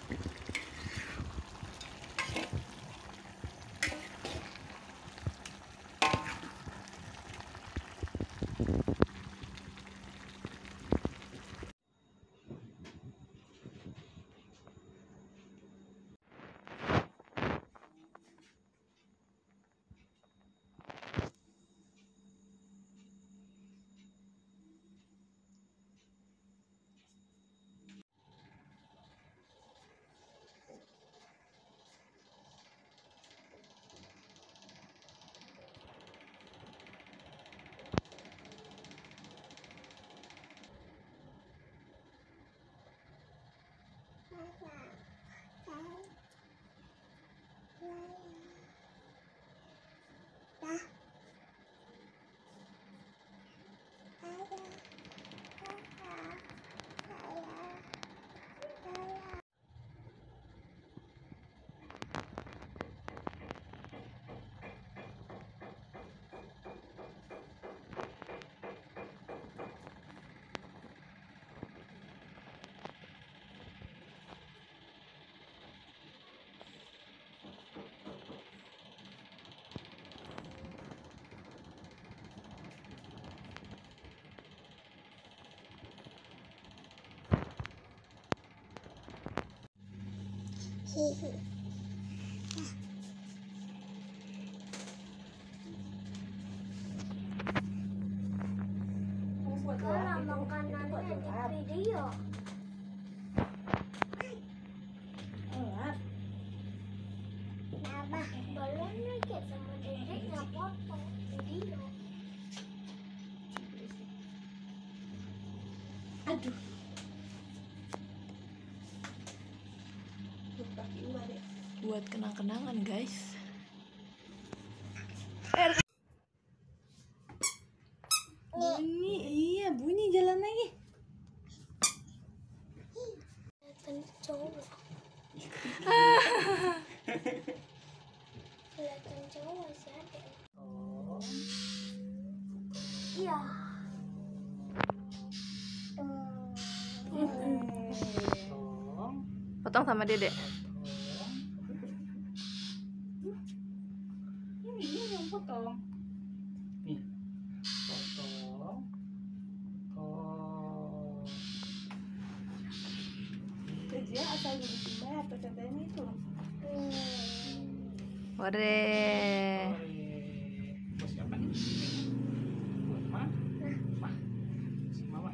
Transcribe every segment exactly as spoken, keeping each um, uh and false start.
Hihi. Sekarang makanannya di video. Nah, balonnya kayak sama dedeknya potong video. Aduh. Buat kenang-kenangan, guys. Bunyi, iya bunyi jalan lagi. Kelihatan cowok. Kelihatan cowok sih ada. Iya. Potong sama dedek. Ini yang potong. Nih, potong. Oh. Dia asal di sini apa contohnya itu? Ore. Bos siapa nih? Buat Ma? Ma. Si Mama.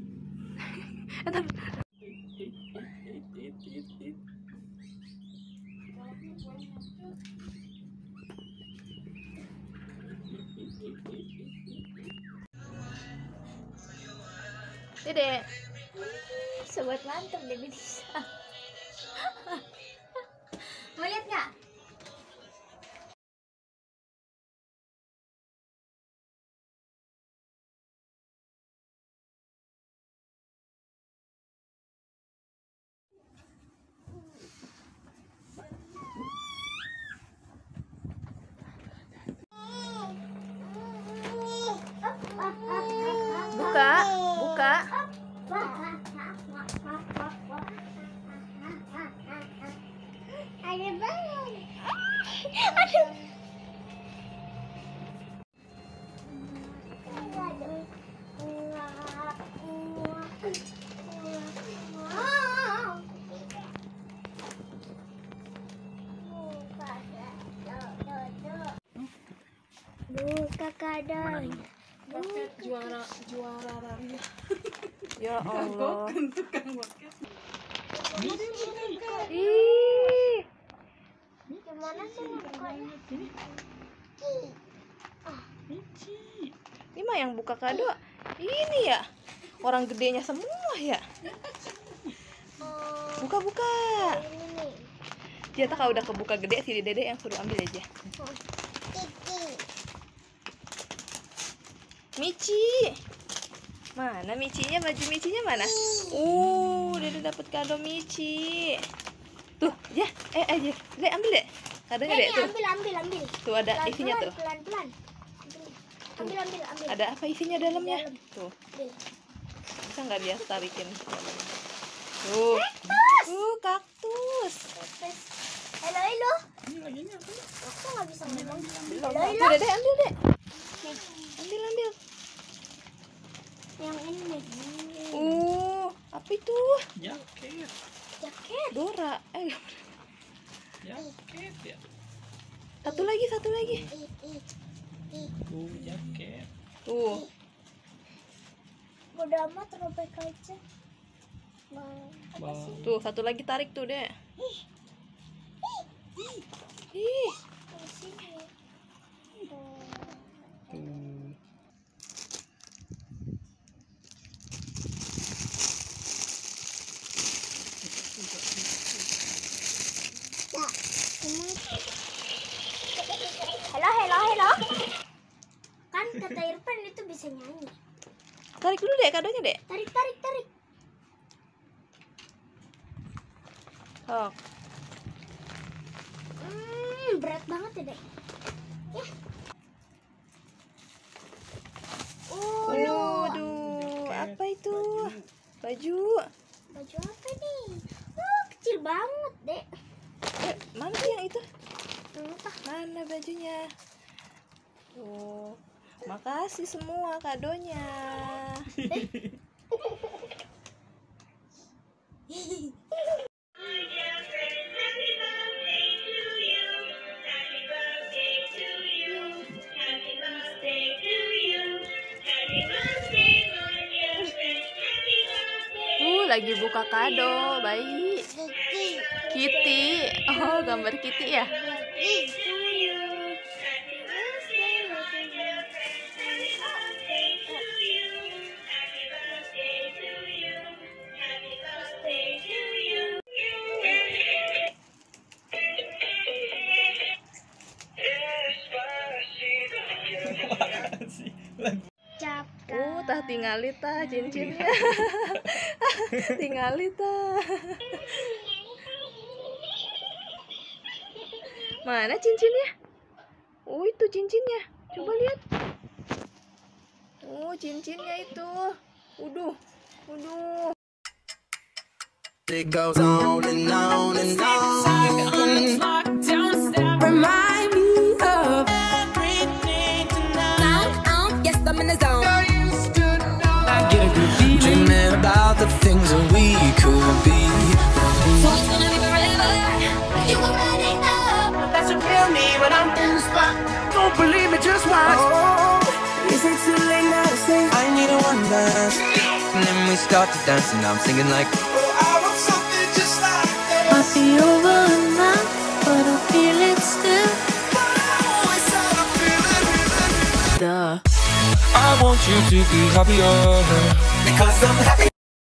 Dedek. Sobat mantap deh bisa. Mau lihat nggak? Buka, buka. Ada balon. Aduh. Buka kadang. Juara juara raya. Ya Allah. Tukang podcast. Ih, Gimana sih bukanya? Michi. ini mah yang buka kado. Ini ya. Orang gedenya semua ya. Oh, Buka buka. ini nih. Dia tak udah kebuka gede si dedek yang suruh ambil aja. Kiki. Michi. Mana Michinya? Baju Michinya mana? Uh, Dede dapat kado Michi. Tuh, ya. Eh, eh, ya. Dede ambil deh. Kadonya deh Ini tuh. ambil ambil ambil. Tuh ada isinya tuh. Pelan pelan. Ambil ambil ambil. Ada apa isinya dalamnya? Dalam. Tuh. Ambil. Bisa nggak dia tarikin? Tuh. Uh, kaktus. Terus, halo halo. Ini lagi ini apa? Aku nggak bisa ngomong. Belum. Halo Tuh, halo. Dek, ambil dek. Nih, Ambil ambil. yang ini nih. Uh, apa itu? Jaket. Jaket. Dora. Eh, Jaket ya. satu lagi, satu lagi. Ih, ih, ih. Tuh jaket. Tuh. Bodo amat, robek aja. Bang, apa Bang. sih? Tuh, satu lagi tarik tuh, Dek. Ih, Di sini. Tuh. Tuh. Nah, ini. Halo, halo, halo. Kan kata Irfan itu bisa nyanyi. tarik dulu, Dek, kadonya, Dek. Tarik, tarik, tarik. Oh. Hmm, berat banget ya, Dek. Ya. Oh, Waduh, apa itu? Baju. baju apa nih? Oh, kecil banget, Dek. Eh, mana sih yang itu? Entah. Mana bajunya? Tuh. Makasih semua kadonya. Uh, lagi buka kado, baik. Kitty. Oh, gambar Kitty ya? Uh, tah tingali tah cincinnya. Tingali tah. Mana cincinnya? Oh, itu cincinnya. Coba lihat. Oh, cincinnya itu. Uduh. Uduh. It goes on and on and on. Remind me of everything tonight. Yes, I'm in the zone. I get a good feeling. Dreaming about the things that we could be. So it's gonna be forever. You already know. That's what tell me when I'm in the spot. Don't believe me, just watch. Oh, is it too late now to say I need a one dance? And then we start to dance and I'm singing like, oh, I want something just like that. Might be over now, but I feel it still. Oh, it's how I feel it. Duh. I want you to be happier because I'm happy.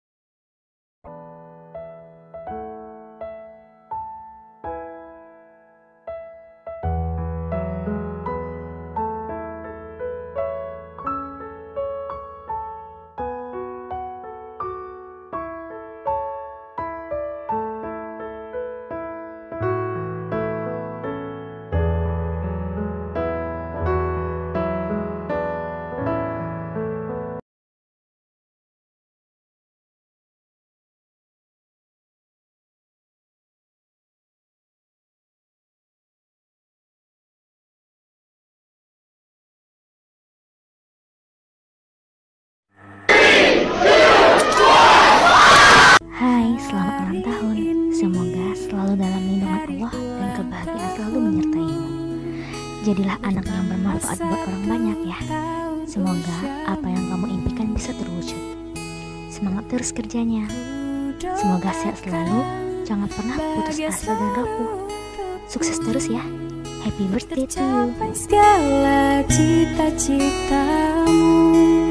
Hai, selamat ulang tahun. Semoga selalu dalam lindungan Allah dan kebahagiaan selalu menyertaimu. Jadilah anak yang bermanfaat buat orang banyak ya. Semoga apa yang kamu impikan bisa terwujud. Semangat terus kerjanya. Semoga sehat selalu, jangan pernah putus asa dan rapuh. Sukses terus ya. Happy birthday to you. Segala cita-citamu.